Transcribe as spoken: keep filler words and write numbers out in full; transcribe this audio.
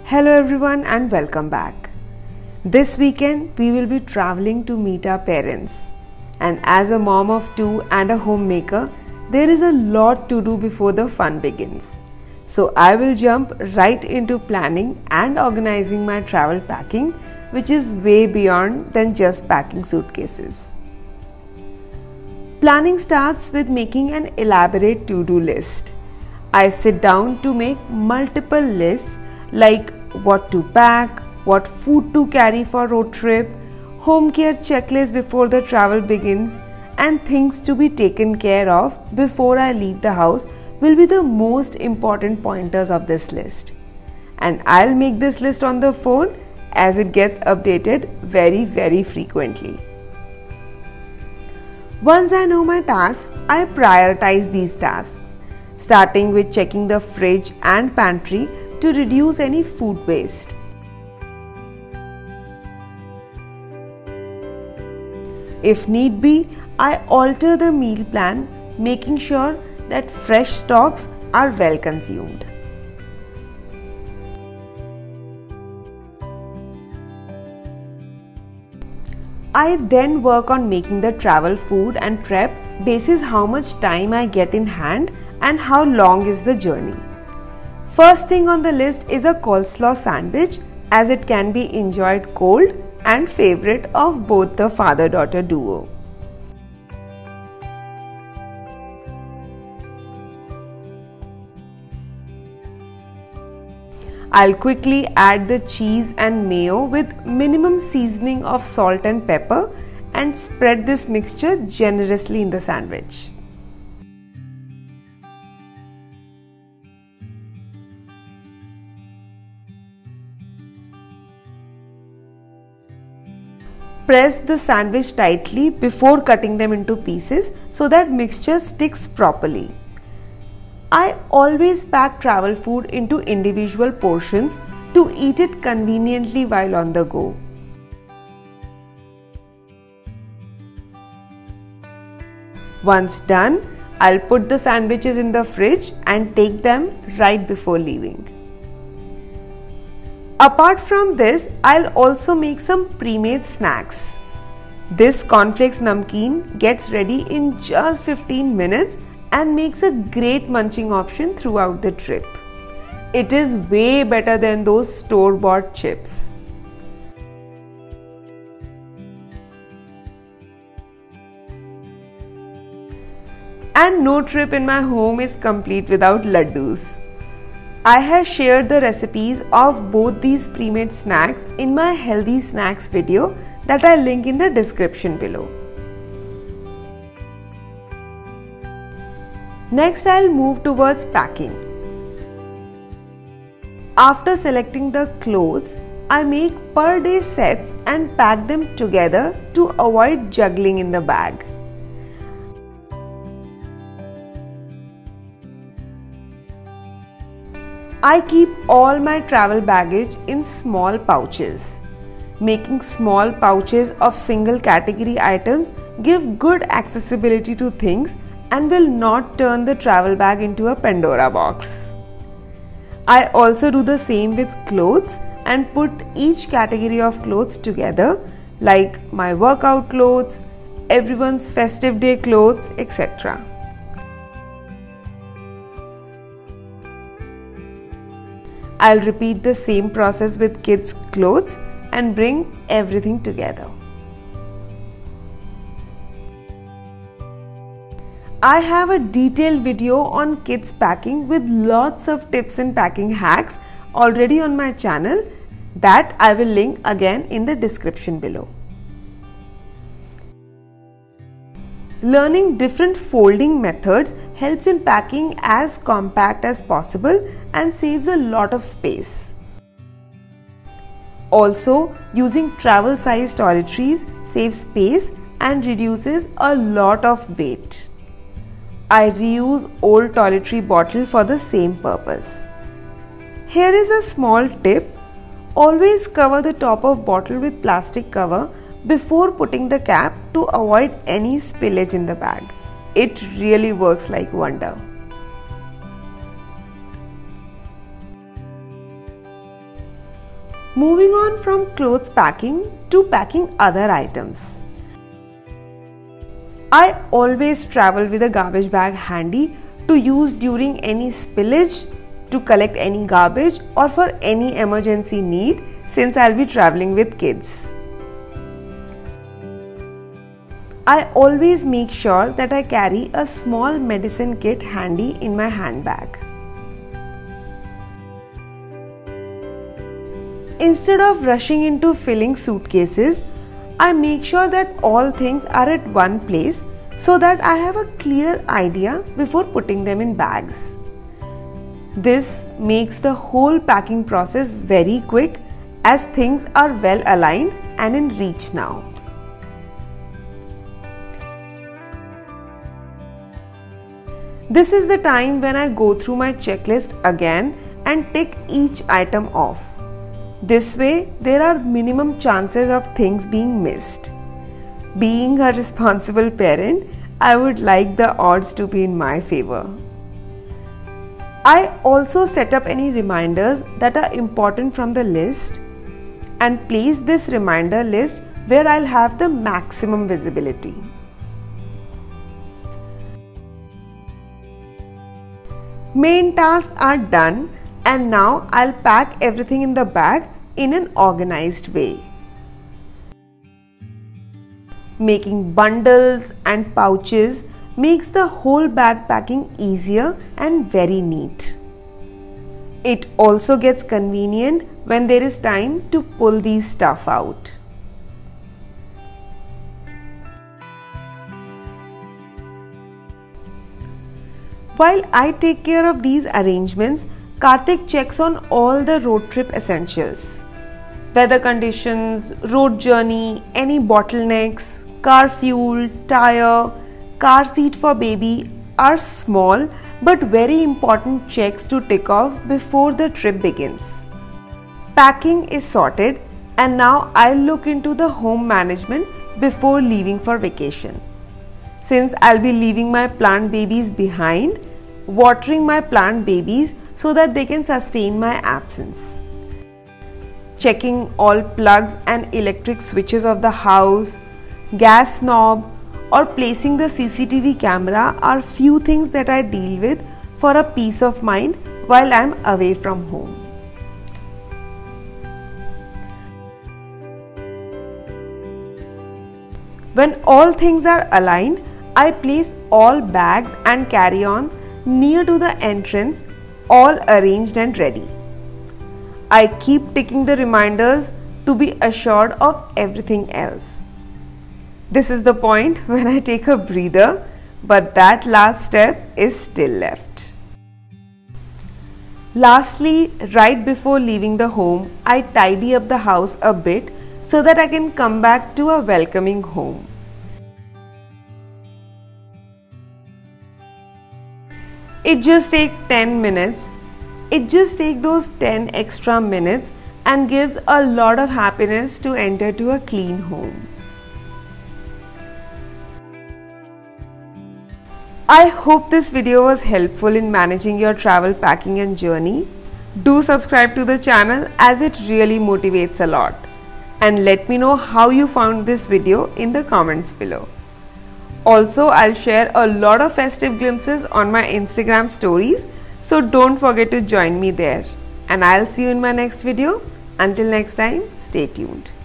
Hello everyone and welcome back. This weekend we will be traveling to meet our parents. And as a mom of two and a homemaker, there is a lot to do before the fun begins. So I will jump right into planning and organizing my travel packing, which is way beyond than just packing suitcases. Planning starts with making an elaborate to-do list. I sit down to make multiple lists like what to pack, what food to carry for road trip, home care checklist before the travel begins, and things to be taken care of before I leave the house will be the most important pointers of this list. And I'll make this list on the phone as it gets updated very very frequently. Once I know my tasks, I prioritize these tasks, starting with checking the fridge and pantry to reduce any food waste. If need be, I alter the meal plan, making sure that fresh stocks are well consumed. I then work on making the travel food and prep basis how much time I get in hand and how long is the journey. First thing on the list is a coleslaw sandwich, as it can be enjoyed cold and favorite of both the father-daughter duo. I'll quickly add the cheese and mayo with minimum seasoning of salt and pepper and spread this mixture generously in the sandwich. Press the sandwich tightly before cutting them into pieces so that mixture sticks properly. I always pack travel food into individual portions to eat it conveniently while on the go. Once done, I'll put the sandwiches in the fridge and take them right before leaving. Apart from this, I'll also make some pre-made snacks. This cornflakes namkeen gets ready in just fifteen minutes and makes a great munching option throughout the trip. It is way better than those store-bought chips. And no trip in my home is complete without laddus. I have shared the recipes of both these pre-made snacks in my healthy snacks video that I link in the description below. Next, I'll move towards packing. After selecting the clothes, I make per day sets and pack them together to avoid juggling in the bag. I keep all my travel baggage in small pouches. Making small pouches of single category items give good accessibility to things and will not turn the travel bag into a Pandora box. I also do the same with clothes and put each category of clothes together, like my workout clothes, everyone's festive day clothes, et cetera. I'll repeat the same process with kids' clothes and bring everything together. I have a detailed video on kids packing with lots of tips and packing hacks already on my channel that I will link again in the description below. Learning different folding methods helps in packing as compact as possible and saves a lot of space. Also, using travel size toiletries saves space and reduces a lot of weight. I reuse old toiletry bottle for the same purpose. Here is a small tip. Always cover the top of bottle with plastic cover before putting the cap to avoid any spillage in the bag. It really works like wonder. Moving on from clothes packing to packing other items. I always travel with a garbage bag handy to use during any spillage, to collect any garbage, or for any emergency need, since I'll be traveling with kids. I always make sure that I carry a small medicine kit handy in my handbag. Instead of rushing into filling suitcases, I make sure that all things are at one place so that I have a clear idea before putting them in bags. This makes the whole packing process very quick, as things are well aligned and in reach now. This is the time when I go through my checklist again and tick each item off. This way, there are minimum chances of things being missed. Being a responsible parent, I would like the odds to be in my favor. I also set up any reminders that are important from the list and place this reminder list where I'll have the maximum visibility. Main tasks are done, and now I'll pack everything in the bag in an organized way. Making bundles and pouches makes the whole bag packing easier and very neat. It also gets convenient when there is time to pull these stuff out. While I take care of these arrangements, Karthik checks on all the road trip essentials. Weather conditions, road journey, any bottlenecks, car fuel, tire, car seat for baby are small but very important checks to tick off before the trip begins. Packing is sorted, and now I'll look into the home management before leaving for vacation. Since I'll be leaving my plant babies behind, watering my plant babies so that they can sustain my absence. Checking all plugs and electric switches of the house, gas knob, or placing the C C T V camera are few things that I deal with for a peace of mind while I'm away from home. When all things are aligned, I place all bags and carry-ons near to the entrance, all arranged and ready. I keep ticking the reminders to be assured of everything else. This is the point when I take a breather, but that last step is still left. Lastly, right before leaving the home, I tidy up the house a bit so that I can come back to a welcoming home. It just takes ten minutes. It just takes those ten extra minutes and gives a lot of happiness to enter to a clean home. I hope this video was helpful in managing your travel packing and journey. Do subscribe to the channel as it really motivates a lot. And let me know how you found this video in the comments below. Also, I'll share a lot of festive glimpses on my Instagram stories, so don't forget to join me there. And I'll see you in my next video. Until next time, stay tuned.